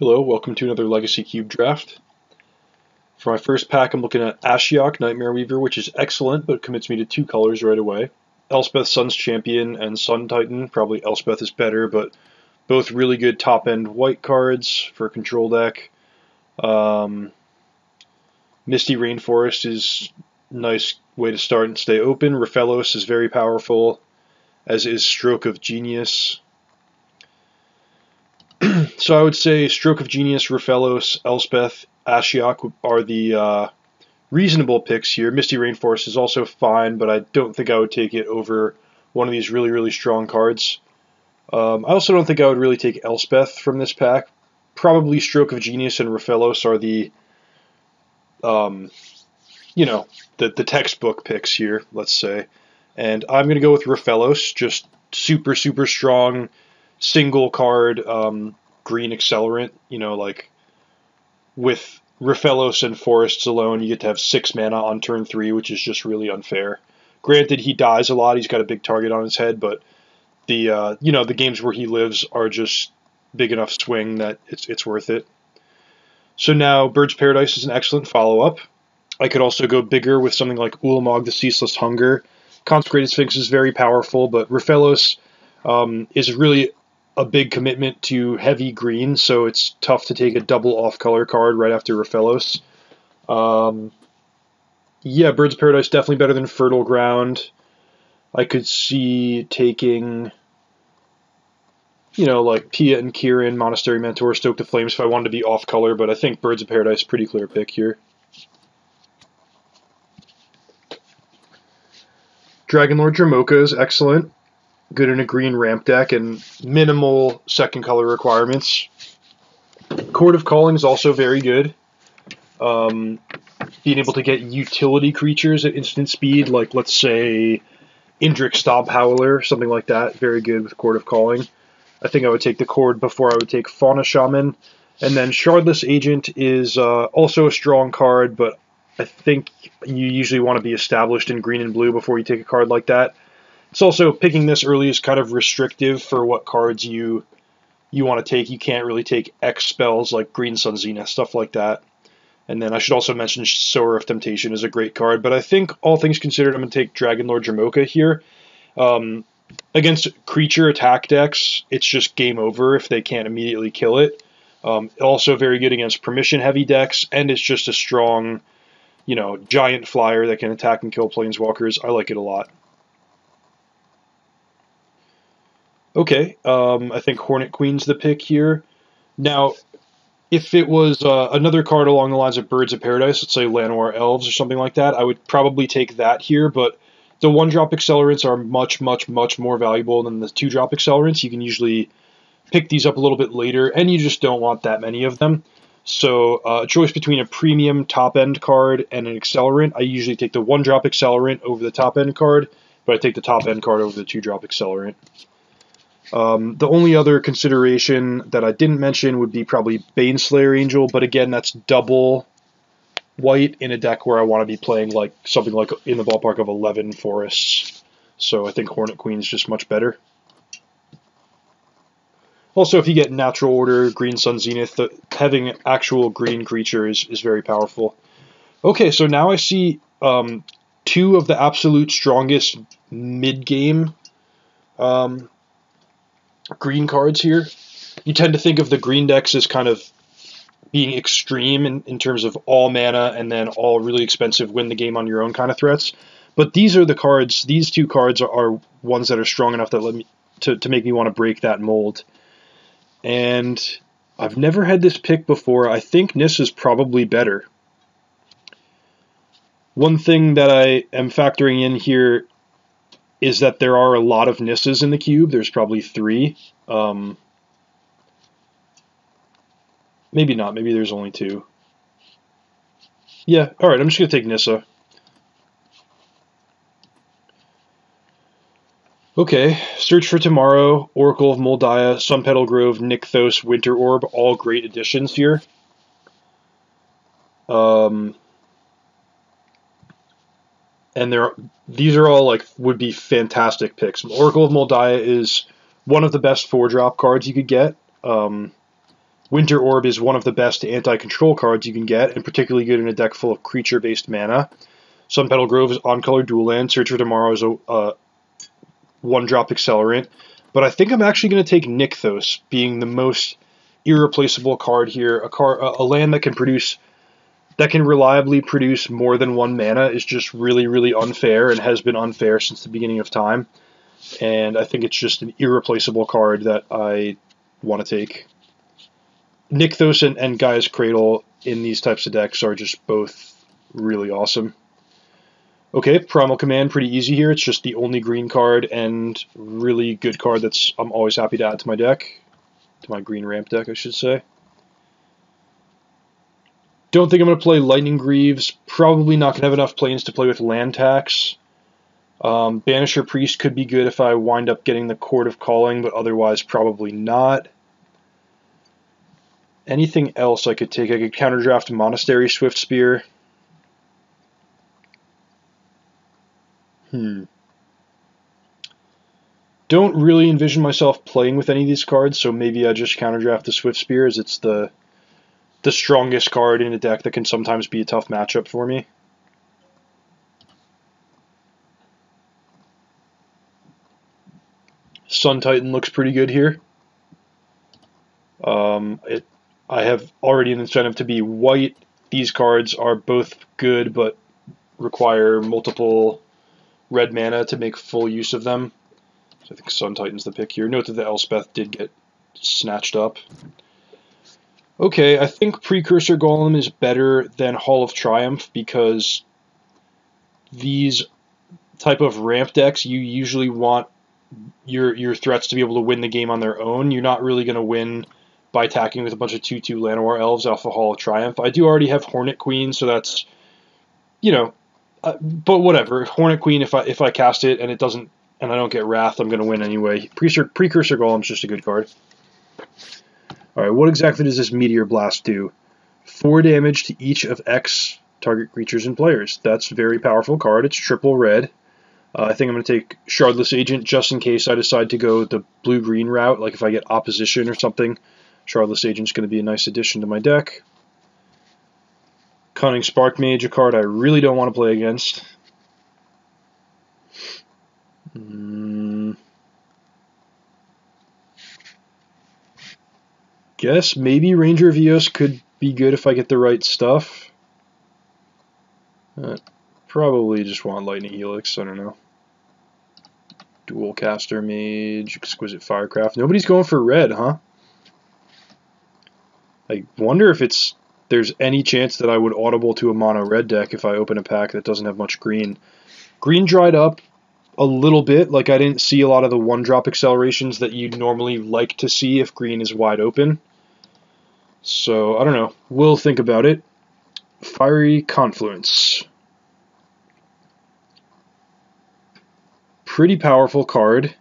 Hello, welcome to another Legacy Cube draft. For my first pack, I'm looking at Ashiok, Nightmare Weaver, which is excellent, but commits me to two colors right away. Elspeth, Sun's Champion, and Sun Titan. Probably Elspeth is better, but both really good top-end white cards for a control deck. Misty Rainforest is a nice way to start and stay open. Raphelos is very powerful, as is Stroke of Genius. So I would say Stroke of Genius, Raphelos, Elspeth, Ashiok are the reasonable picks here. Misty Rainforest is also fine, but I don't think I would take it over one of these really, really strong cards. I also don't think I would really take Elspeth from this pack. Probably Stroke of Genius and Raphelos are the, the textbook picks here, let's say. And I'm going to go with Raphelos, just super, super strong, single card, green accelerant, with Raphelos and Forests alone, you get to have 6 mana on turn 3, which is just really unfair. Granted, he dies a lot, he's got a big target on his head, but the games where he lives are just big enough swing that it's worth it. So now, Bird's Paradise is an excellent follow-up. I could also go bigger with something like Ulamog the Ceaseless Hunger. Consecrated Sphinx is very powerful, but Raphelos is really a big commitment to heavy green, so it's tough to take a double off-color card right after Raphelos. Bird's Paradise definitely better than Fertile Ground. I could see taking, like Pia and Kieran, Monastery Mentor, Stoke the Flames if I wanted to be off-color, but I think Birds of Paradise is a pretty clear pick here. Dragonlord Dramoka is excellent. Good in a green ramp deck and minimal second color requirements. Chord of Calling is also very good. Being able to get utility creatures at instant speed, like let's say Indrik Stomp Howler, something like that, very good with Chord of Calling. I think I would take the Chord before I would take Fauna Shaman. And then Shardless Agent is also a strong card, but I think you usually want to be established in green and blue before you take a card like that. It's also, picking this early is kind of restrictive for what cards you want to take. You can't really take X spells like Green Sun Zenith, stuff like that. And then I should also mention Sower of Temptation is a great card, but I think all things considered, I'm going to take Dragonlord Dramoka here. Against creature attack decks, it's just game over if they can't immediately kill it. Also very good against permission-heavy decks, and it's just a strong, giant flyer that can attack and kill planeswalkers. I like it a lot. Okay, I think Hornet Queen's the pick here. Now, if it was another card along the lines of Birds of Paradise, let's say Llanowar Elves or something like that, I would probably take that here, but the 1-drop accelerants are much, much, much more valuable than the 2-drop accelerants. You can usually pick these up a little bit later, and you just don't want that many of them. So a choice between a premium top-end card and an accelerant, I usually take the 1-drop accelerant over the top-end card, but I take the top-end card over the 2-drop accelerant. The only other consideration that I didn't mention would be probably Baneslayer Angel, but again, that's double white in a deck where I want to be playing like something like in the ballpark of 11 forests. So I think Hornet Queen is just much better. Also, if you get Natural Order, Green Sun Zenith, having actual green creature is very powerful. Okay, so now I see two of the absolute strongest mid-game green cards here. You tend to think of the green decks as kind of being extreme in terms of all mana and then all really expensive win the game on your own kind of threats. But these are the cards, these two cards are ones that are strong enough that let me to make me want to break that mold. And I've never had this pick before. I think Nis is probably better. One thing that I am factoring in here is that there are a lot of Nisses in the cube. There's probably 3. Maybe not. Maybe there's only 2. Yeah, alright, I'm just going to take Nissa. Okay, Search for Tomorrow, Oracle of Moldiah, Sunpetal Grove, Nykthos, Winter Orb, all great additions here. And these are all would be fantastic picks. Oracle of Moldiah is one of the best 4-drop cards you could get. Winter Orb is one of the best anti-control cards you can get, and particularly good in a deck full of creature-based mana. Sunpetal Grove is on-color dual land. Search for Tomorrow is a one-drop accelerant. But I think I'm actually going to take Nykthos, being the most irreplaceable card here. A land that can reliably produce more than one mana is just really, really unfair, and has been unfair since the beginning of time. And I think it's just an irreplaceable card that I want to take. Nykthos and Gaia's Cradle in these types of decks are just both really awesome. Okay, Primal Command, pretty easy here. It's just the only green card and really good card I'm always happy to add to my deck. To my green ramp deck, I should say. Don't think I'm going to play Lightning Greaves. Probably not going to have enough planes to play with land tax. Banisher Priest could be good if I wind up getting the Court of Calling, but otherwise probably not. Anything else I could take? I could counterdraft Monastery Swiftspear. Don't really envision myself playing with any of these cards, so maybe I just counterdraft the Swiftspear, as it's the strongest card in a deck that can sometimes be a tough matchup for me. Sun Titan looks pretty good here. I have already an incentive to be white. These cards are both good, but require multiple red mana to make full use of them. So I think Sun Titan's the pick here. Note that the Elspeth did get snatched up. Okay, I think Precursor Golem is better than Hall of Triumph, because these type of ramp decks, you usually want your threats to be able to win the game on their own. You're not really going to win by attacking with a bunch of 2/2 Llanowar Elves off of Hall of Triumph. I do already have Hornet Queen, so that's, but whatever. Hornet Queen, if I cast it and it doesn't, and I don't get Wrath, I'm going to win anyway. Precursor Golem's just a good card. Alright, what exactly does this Meteor Blast do? 4 damage to each of X target creatures and players. That's a very powerful card. It's triple red. I think I'm going to take Shardless Agent just in case I decide to go the blue-green route. Like if I get opposition or something, Shardless Agent's going to be a nice addition to my deck. Cunning Spark Mage, a card I really don't want to play against. Guess maybe Ranger of Eos could be good if I get the right stuff. Probably just want Lightning Helix, I don't know. Dual Caster Mage, Exquisite Firecraft. Nobody's going for red, huh? I wonder if there's any chance that I would audible to a mono red deck if I open a pack that doesn't have much green. Green dried up a little bit. Like, I didn't see a lot of the one-drop accelerations that you'd normally like to see if green is wide open. So, I don't know. We'll think about it. Fiery Confluence. Pretty powerful card.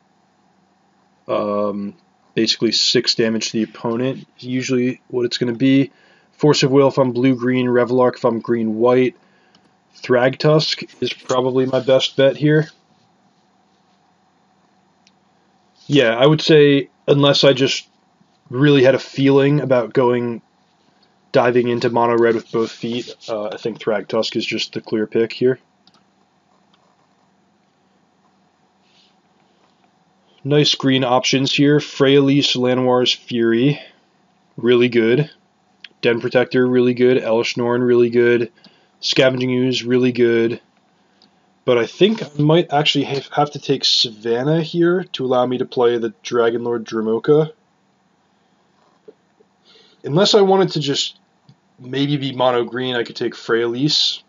Basically 6 damage to the opponent, usually what it's going to be. Force of Will if I'm blue-green, Revelark if I'm green-white. Thragtusk is probably my best bet here. Yeah, I would say, unless I just really had a feeling about diving into mono red with both feet, I think Thragtusk is just the clear pick here. Nice green options here. Freyalise, Llanowar's Fury, really good. Den Protector, really good. Elishnorn, really good. Scavenging Ooze, really good. But I think I might actually have to take Savannah here to allow me to play the Dragonlord Dromoka. Unless I wanted to just maybe be mono green, I could take Freyalise.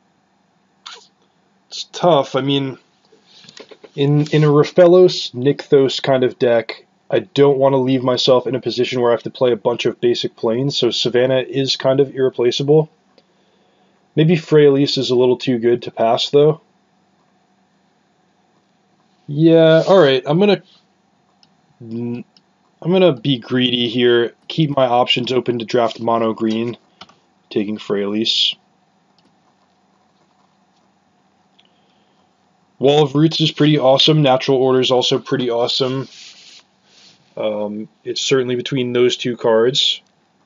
It's tough. I mean, in a Raphelos, Nykthos kind of deck, I don't want to leave myself in a position where I have to play a bunch of basic planes, so Savannah is kind of irreplaceable. Maybe Freyalise is a little too good to pass, though. Yeah, alright, I'm gonna be greedy here, keep my options open to draft mono green, taking Freyalise. Wall of Roots is pretty awesome. Natural Order is also pretty awesome. It's certainly between those two cards.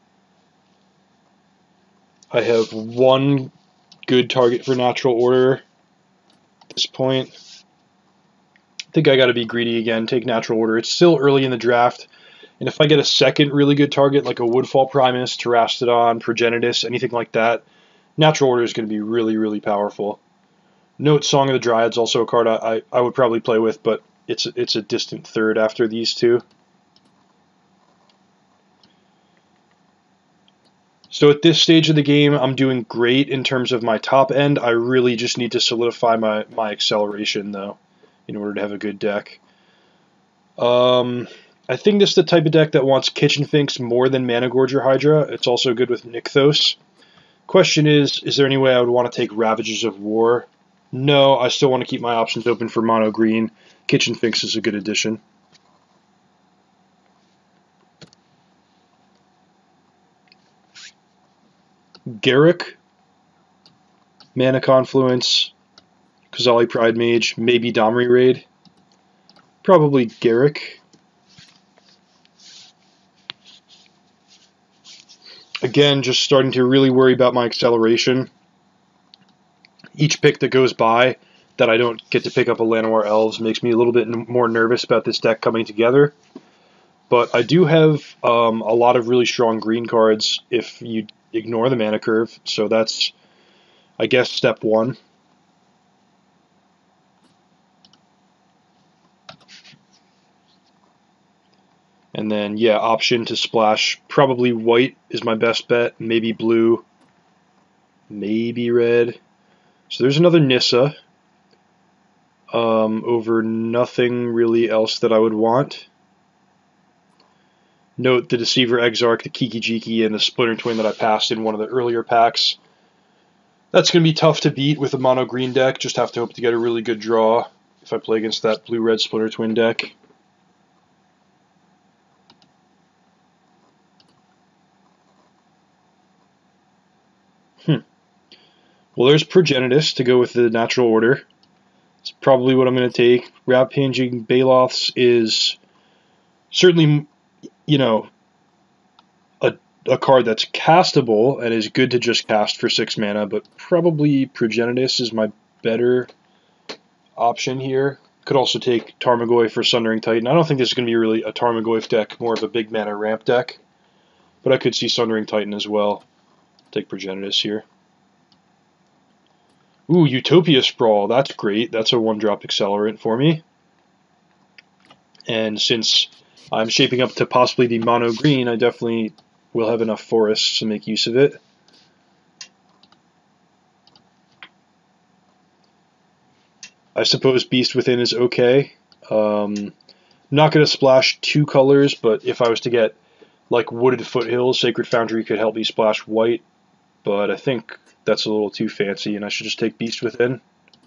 I have one good target for natural order at this point. I think I got to be greedy again, take natural order. It's still early in the draft, and if I get a second really good target like a Woodfall Primus, Terastodon, Progenitus, anything like that, natural order is going to be really, really powerful. Note Song of the Dryads, also a card I would probably play with, but it's a distant third after these two. So at this stage of the game, I'm doing great in terms of my top end. I really just need to solidify my acceleration, though, in order to have a good deck. I think this is the type of deck that wants Kitchen Finks more than Mana Gorge or Hydra. It's also good with Nykthos. Question is there any way I would want to take Ravages of War? No, I still want to keep my options open for mono green. Kitchen Finks is a good addition. Garruk, Mana Confluence, Kazali Pride Mage, maybe Domri Raid. Probably Garruk. Again, just starting to really worry about my acceleration. Each pick that goes by that I don't get to pick up a Llanowar Elves makes me a little bit more nervous about this deck coming together. But I do have a lot of really strong green cards if you ignore the mana curve, so that's, I guess, step one. And then, yeah, option to splash. Probably white is my best bet, maybe blue, maybe red. So there's another Nissa over nothing really else that I would want. Note the Deceiver Exarch, the Kiki Jiki, and the Splinter Twin that I passed in one of the earlier packs. That's going to be tough to beat with a mono green deck. Just have to hope to get a really good draw if I play against that blue-red Splinter Twin deck. Well, there's Progenitus to go with the natural order. It's probably what I'm going to take. Rapaging Baloths is certainly, you know, a card that's castable and is good to just cast for 6 mana, but probably Progenitus is my better option here. Could also take Tarmogoyf for Sundering Titan. I don't think this is going to be really a Tarmogoyf deck, more of a big mana ramp deck, but I could see Sundering Titan as well. Take Progenitus here. Ooh, Utopia Sprawl, that's great. That's a 1-drop accelerant for me. And since I'm shaping up to possibly be mono green, I definitely will have enough forests to make use of it. I suppose Beast Within is okay. I'm not going to splash 2 colors, but if I was to get like Wooded Foothills, Sacred Foundry could help me splash white, but I think that's a little too fancy, and I should just take Beast Within.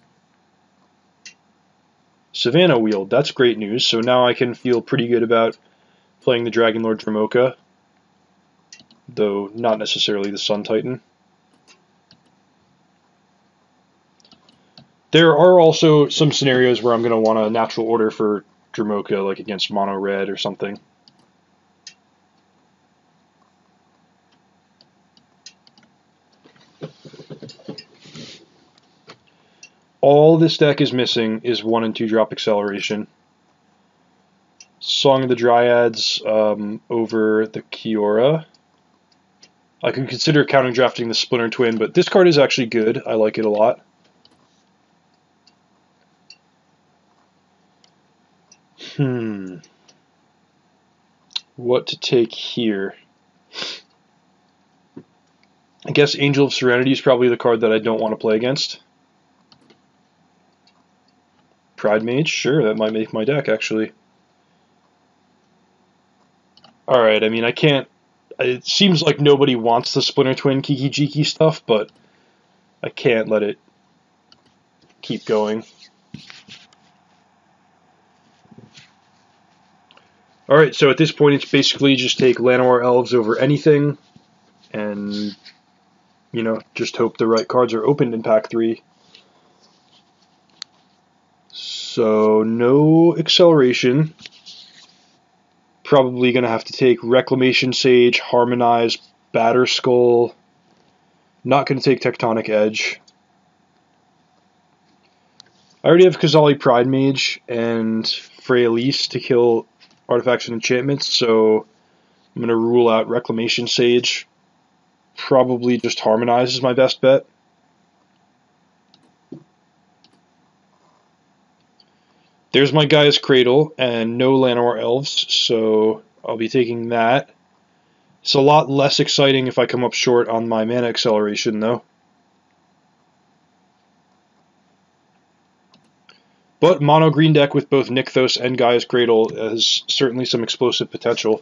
Savannah Wield, that's great news, so now I can feel pretty good about playing the Dragon Lord Dromoka, though not necessarily the Sun Titan. There are also some scenarios where I'm going to want a natural order for Dromoka, like against Mono Red or something. All this deck is missing is 1- and 2-drop acceleration. Song of the Dryads over the Kiora. I can consider counter drafting the Splinter Twin, but this card is actually good. I like it a lot. What to take here? I guess Angel of Serenity is probably the card that I don't want to play against. Pride Mage, sure, that might make my deck, actually. Alright, I mean, I can't... It seems like nobody wants the Splinter Twin Kiki Jiki stuff, but I can't let it keep going. Alright, so at this point it's basically just take Llanowar Elves over anything, and, you know, just hope the right cards are opened in Pack 3. So, no acceleration. Probably going to have to take Reclamation Sage, Harmonize, Batter Skull, Not going to take Tectonic Edge. I already have Kazali Pride Mage and Freyalise to kill artifacts and enchantments, so I'm going to rule out Reclamation Sage. Probably just Harmonize is my best bet. There's my Gaia's Cradle, and no Llanowar Elves, so I'll be taking that. It's a lot less exciting if I come up short on my mana acceleration, though. But mono green deck with both Nykthos and Gaia's Cradle has certainly some explosive potential.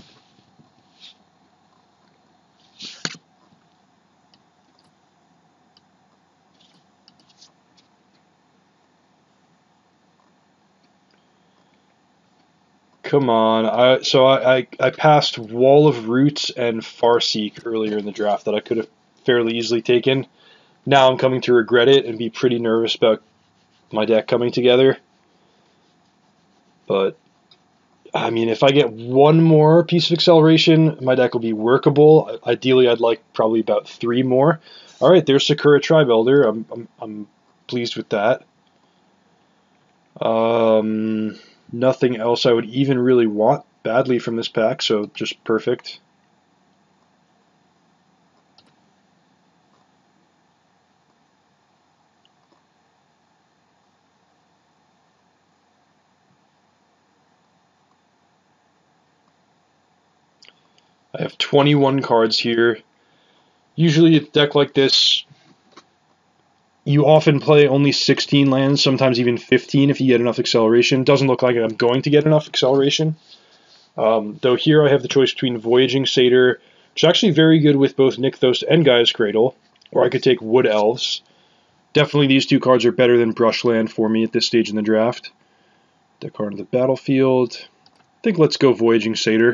Come on. I passed Wall of Roots and Farseek earlier in the draft that I could have fairly easily taken. Now I'm coming to regret it and be pretty nervous about my deck coming together. But, I mean, if I get one more piece of acceleration, my deck will be workable. Ideally, I'd like probably about 3 more. All right, there's Sakura Tribe-Elder. I'm pleased with that. Nothing else I would even really want badly from this pack, so just perfect. I have 21 cards here. Usually a deck like this, you often play only 16 lands, sometimes even 15 if you get enough acceleration. Doesn't look like I'm going to get enough acceleration. Though here I have the choice between Voyaging Satyr, which is actually very good with both Nykthos and Gaia's Cradle, or I could take Wood Elves. Definitely these 2 cards are better than Brushland for me at this stage in the draft. Deck card of the battlefield. I think let's go Voyaging Satyr.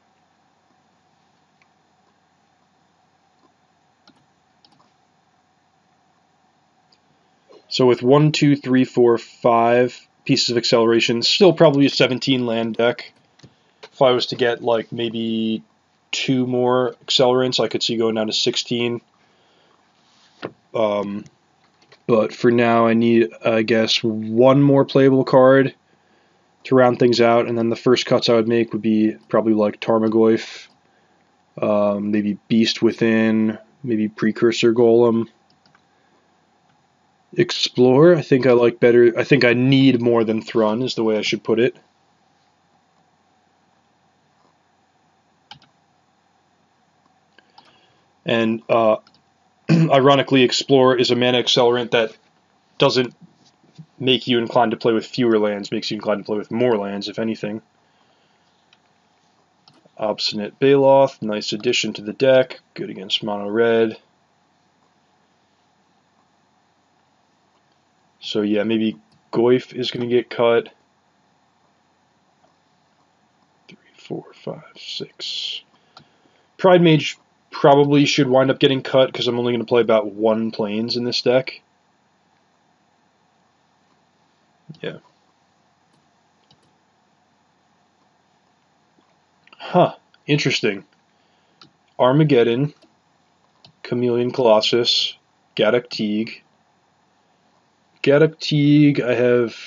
So with 1, 2, 3, 4, 5 pieces of acceleration, still probably a 17 land deck. If I was to get like maybe 2 more accelerants, I could see going down to 16. But for now, I need, I guess, 1 more playable card to round things out, and then the first cuts I would make would be probably like Tarmogoyf, maybe Beast Within, maybe Precursor Golem. Explore, I think I like better. I think I need more than Thrun is the way I should put it. And ironically, Explore is a mana accelerant that doesn't make you inclined to play with fewer lands, makes you inclined to play with more lands, if anything. Obstinate Baloth, nice addition to the deck, good against mono red. So yeah, maybe Goyf is going to get cut. 3, 4, 5, 6. Pride Mage probably should wind up getting cut because I'm only going to play about 1 Plains in this deck. Yeah. Huh. Interesting. Armageddon, Chameleon Colossus, Gaddock Teague. Gaddock Teague, I have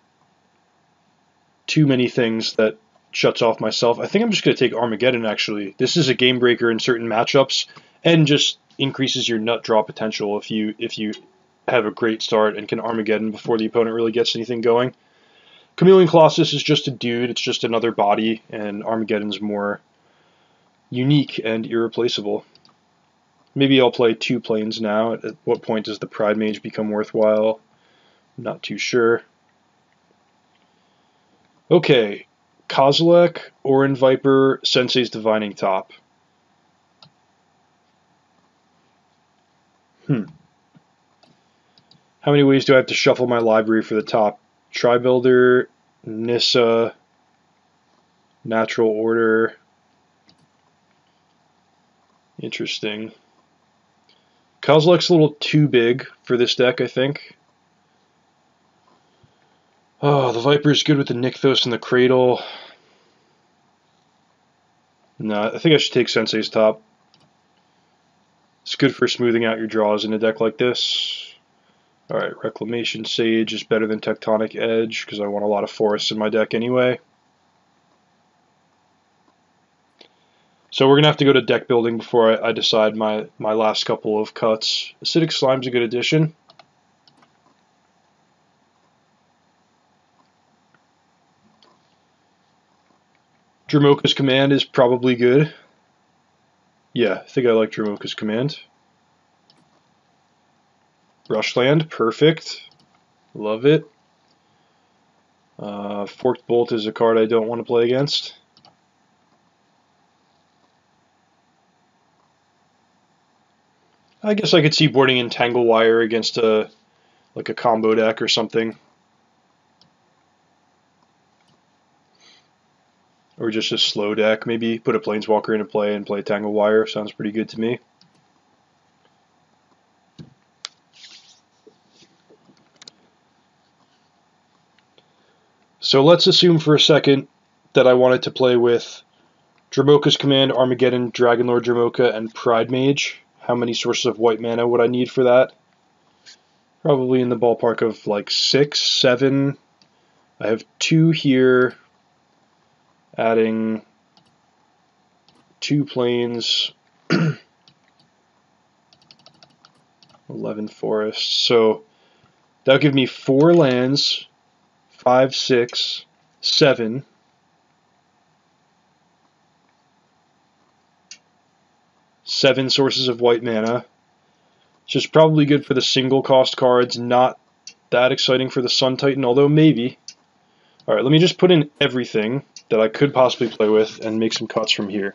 too many things that shuts off myself. I think I'm just going to take Armageddon, actually. This is a game breaker in certain matchups and just increases your nut draw potential if you have a great start and can Armageddon before the opponent really gets anything going. Chameleon Colossus is just a dude. It's just another body, and Armageddon's more unique and irreplaceable. Maybe I'll play 2 Plains now. At what point does the Pride Mage become worthwhile? I'm not too sure. Okay, Kozilek, Orin Viper, Sensei's Divining Top. How many ways do I have to shuffle my library for the top? Tribuilder, Nissa, Natural Order. Interesting. Kozilek's a little too big for this deck, I think. Oh, the Viper's good with the Nykthos and the Cradle. No, I think I should take Sensei's Top. It's good for smoothing out your draws in a deck like this. Alright, Reclamation Sage is better than Tectonic Edge because I want a lot of forests in my deck anyway. So we're going to have to go to deck building before I decide my last couple of cuts. Acidic Slime's a good addition. Dromoka's Command is probably good. Yeah, I think I like Dromoka's Command. Rushland, perfect. Love it. Forked Bolt is a card I don't want to play against. I guess I could see boarding in Tangle Wire against like a combo deck or something. Or just a slow deck, maybe put a Planeswalker into play and play Tangle Wire. Sounds pretty good to me. So let's assume for a second that I wanted to play with Dromoka's Command, Armageddon, Dragonlord Dromoka, and Pride Mage. How many sources of white mana would I need for that? Probably in the ballpark of like 6, 7. I have 2 here, adding 2 planes, 11 forests. So that'll give me 4 lands, 5, 6, 7. Seven sources of white mana. It's just probably good for the single cost cards, not that exciting for the Sun Titan, although maybe. Alright, let me just put in everything that I could possibly play with and make some cuts from here.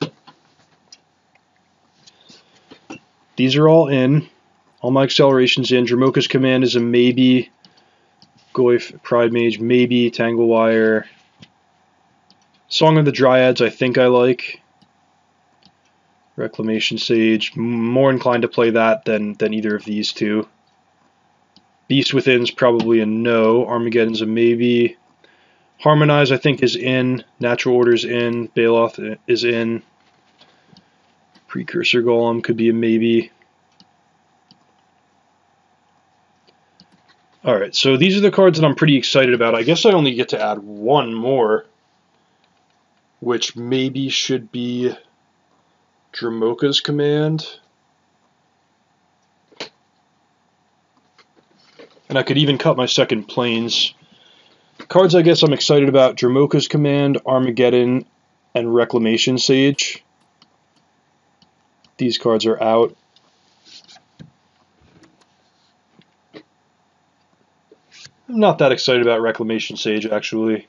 These are all in. All my accelerations in. Dromoka's Command is a maybe. Goyf, Pride Mage, maybe. Tangle Wire. Song of the Dryads I think I like. Reclamation Sage, more inclined to play that than either of these two. Beast Within's probably a no. Armageddon's a maybe. Harmonize I think is in. Natural Order's in. Baloth is in. Precursor Golem could be a maybe. Alright, so these are the cards that I'm pretty excited about. I guess I only get to add one more, which maybe should be Dromoka's Command. And I could even cut my second planes. Cards I guess I'm excited about: Dromoka's Command, Armageddon, and Reclamation Sage. These cards are out. I'm not that excited about Reclamation Sage, actually.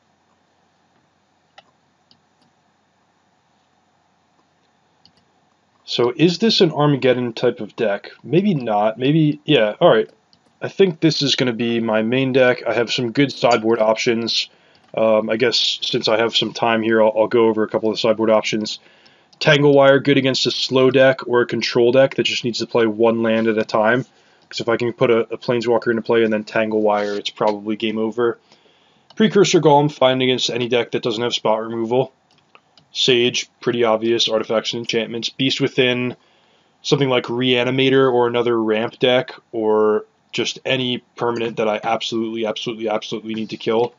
So is this an Armageddon type of deck? Maybe not. Maybe, yeah, alright. I think this is going to be my main deck. I have some good sideboard options. I guess since I have some time here, I'll go over a couple of sideboard options. Tangle Wire, good against a slow deck or a control deck that just needs to play one land at a time. Because if I can put a Planeswalker into play and then Tangle Wire, it's probably game over. Precursor Golem, fine against any deck that doesn't have spot removal. Sage, pretty obvious, artifacts and enchantments. Beast Within, something like Reanimator or another ramp deck, or just any permanent that I absolutely need to kill.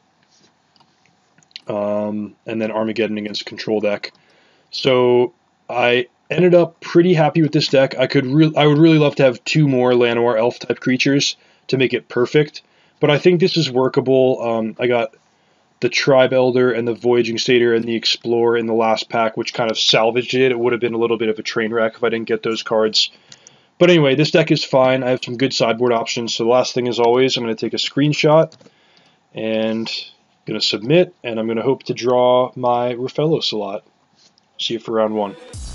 And then Armageddon against a control deck. So I ended up pretty happy with this deck. I would really love to have 2 more Llanowar Elf type creatures to make it perfect, but I think this is workable. I got the Tribe Elder and the Voyaging Satyr and the Explorer in the last pack, which kind of salvaged it. It would have been a little bit of a train wreck if I didn't get those cards. But anyway, this deck is fine. I have some good sideboard options. So the last thing, as always, I'm going to take a screenshot and I'm going to submit, and I'm going to hope to draw my Ruffello Salat. See you for round 1.